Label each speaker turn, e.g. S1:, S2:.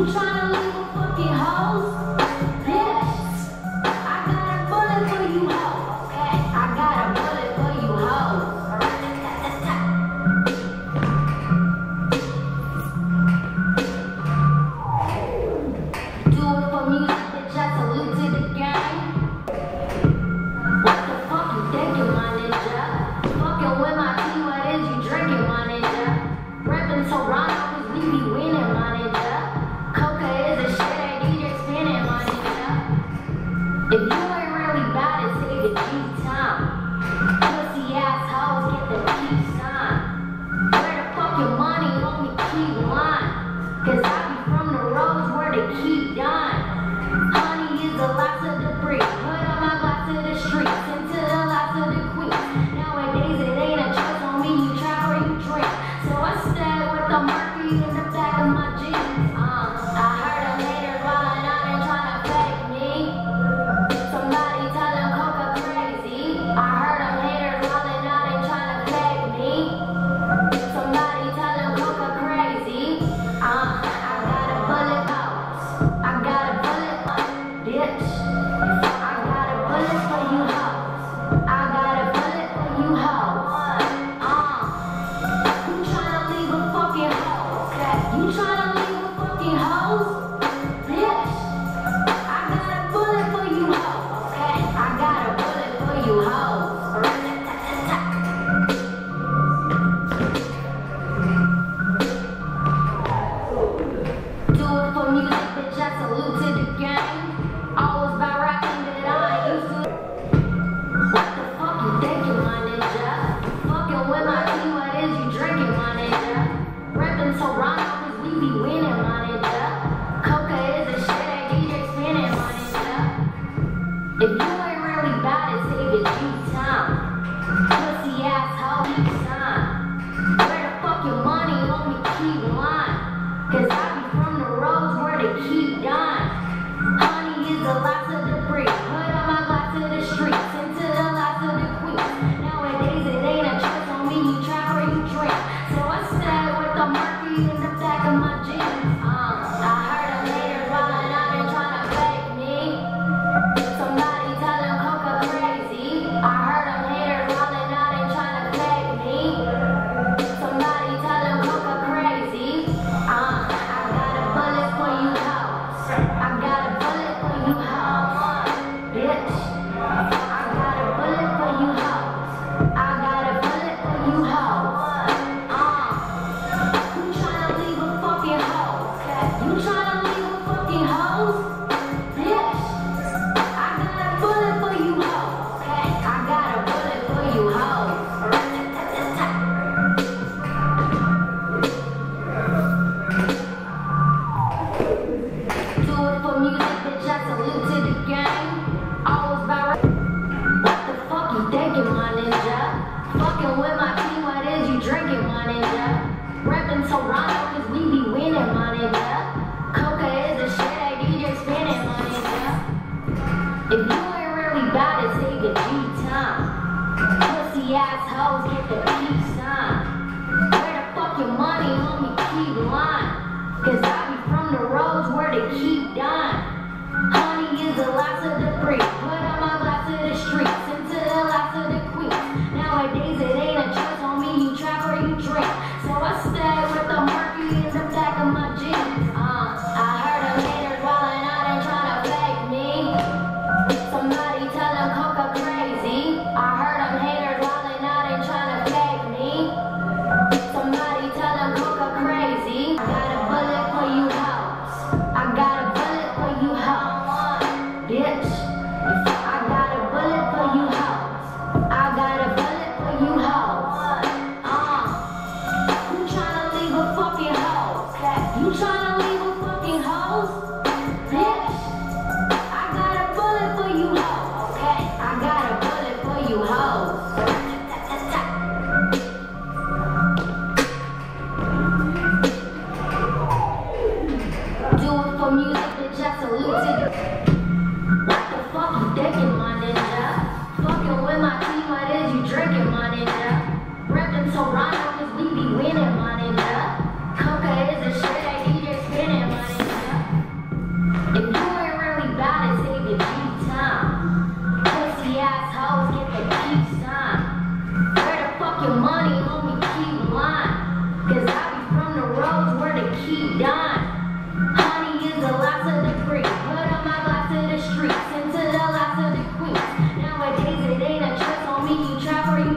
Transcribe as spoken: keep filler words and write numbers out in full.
S1: You tryna leave a fucking hoes? Bitch, I got a bullet for you hoes. Okay, I got a bullet for you hoes. Do it for music, bitch. I salute to the game. What the fuck you thinking, my ninja? Fucking with my team, what is you drinking, my ninja? Reppin' Toronto, cause we be winning, my ninja. Coca is the shit that D J spinning, my ninja. If you ain't really bad, it say the G time. Pussy ass hoes get the peace sign. Where the fuck your money, homie, keep lying. Cause I be from the roads where they keep dying. Honey is the last of the breed. Put on my glass to the streets, into the last of the queens. Nowadays it ain't a choice on me, you try or you drink. So I stay with the Murphy in the back of my jeans. Uh, I heard them haters wildin' out and tryna fake me. Somebody tell them Coca crazy. I heard them haters wildin' out and tryna fake me. Somebody tell them Coca crazy. Uh, I got a bullet house. I got a bullet for bitch. I got a bullet for you hoes. I got a bullet for you hoes. Uh, you tryna leave a fucking hoe? Okay, you tryna leave a fucking hoe? Bitch, I got a bullet for you hoes. Okay, I got a bullet for you hoes. Do it for music, bitch. I salute to the game. Always about rapping that I ain't used to. What the fuck you thinking, my ninja? Fucking with my team, what is you drinking, my ninja? Reppin' Toronto, cause we be winning, my ninja. Coca is the shit that D J spinning, my ninja. If you ain't really bad, it say the G time. Pussy ass hoe, keep sign. Where the fuck your money, homie, keep lying. Cause I be from the roads where they keep dying. Honey is the last of the breed. Put on my glass to the streets, into the last of the queens. Nowadays it ain't a choice on me, you try or you drink. So I stay with the Murphy in the back of my jeans. Uh, I heard them haters wildin' out and tryna fake me. Somebody tell them Coca crazy. I heard them haters wildin' out and tryna fake me. Somebody tell them Coca crazy. Uh, I got a bullet for you hoes. I got a bullet for you hoes. Bitch, I got a bullet for you hoes. I got a bullet for you hoes. Uh, you tryna leave a fucking hoe? Okay, you tryna leave a fucking hoe? Bitch, I got a bullet for you hoes. Okay, I got a bullet for you hoes. Do it for music, bitch. I salute to the game. Always about what the fuck you thinking, my ninja? Fucking with my team, what is you drinking, my ninja? Reppin' Toronto, cause we be winning, my ninja. Coca is the shit that D J spinning, my ninja. If you ain't really bad, it say the G time. Pussy ass hoes get the peace sign. Where the fuck your money, homie, keep lying. Cause I be from the roads where they keep dying. Honey is the last of the breed. Put on my glass to the streets, into the last of the queens. Nowadays it ain't a choice on me, you try or you drink. So I stay with the Murphy in the back of my jeans. Uh, I heard them haters wildin' out and tryna fake me. Somebody tell them Coca crazy. I heard them haters wildin' out and tryna fake me. Somebody tell them Coca crazy. I got a bullet for you hoes. I got a bullet for you hoes. Bitch, I got a bullet for you hoes. I got a bullet for you hoes. have for you